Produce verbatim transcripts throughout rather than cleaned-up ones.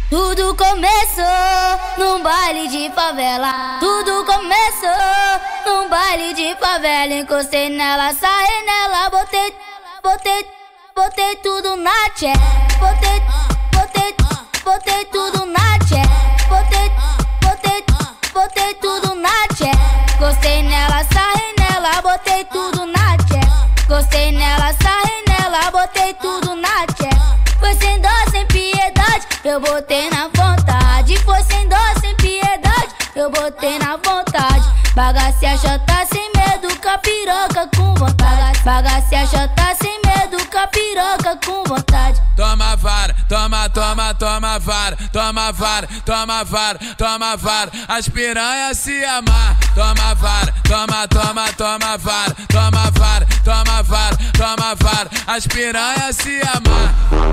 Tudo começou num baile de favela. Tudo começou num baile de favela. Encostei nela, saí nela, botei, botei, botei tudo na tché. Botei, botei, botei tudo na tché. Botei, botei, botei tudo na tché. Gostei nela, saí nela, botei tudo na tché. Gostei nela, saí nela, botei tudo na tché. Foi sem dó, sem piedade, eu botei na vontade. Foi sem dó, sem piedade, eu botei na vontade. Bagace a chota sem medo, capiroca com vontade. Bagace a chota sem medo, capiroca com vontade. Toma vara, toma, toma, toma vara, toma vara, toma vara, toma vara. As piranhas se amar. Toma vara, toma, toma, toma vara, toma vara, toma vara, toma vara. As piranhas se amar.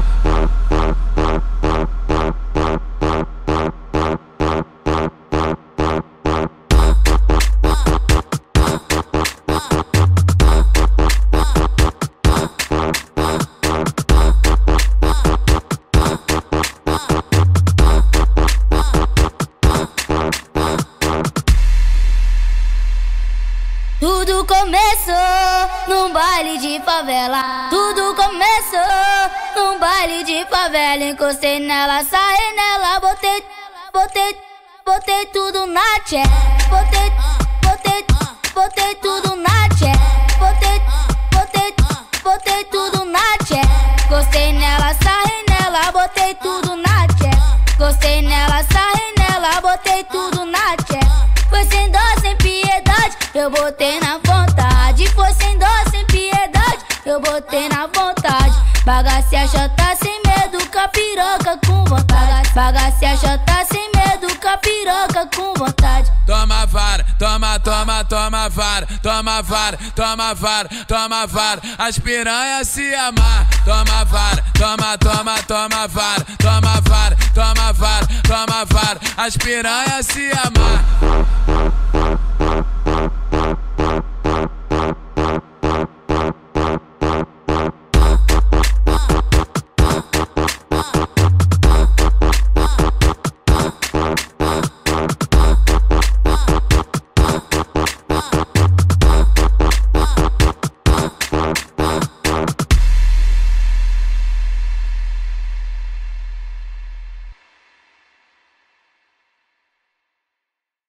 Tudo começou num baile de favela. Tudo começou num baile de favela. Encostei nela, saí nela, botei, botei, botei tudo na tché. Botei, botei, botei tudo na tché. Botei, botei, botei tudo na tché. Gostei nela, saí nela, botei tudo na tché. Gostei nela, saí nela, botei tudo na tché. Foi sem dó, sem piedade, eu botei na vontade. Foi sem dó, sem piedade, eu botei na vontade. Bagace a chota sem medo, capiroca com vontade. Bagace a chota sem medo, capiroca com vontade. Toma vara, toma, toma, toma vara, toma vara, toma vara, toma vara. As piranhas se amar. Toma vara, toma, toma, toma vara, toma vara, toma vara, toma vara. As piranhas se amar.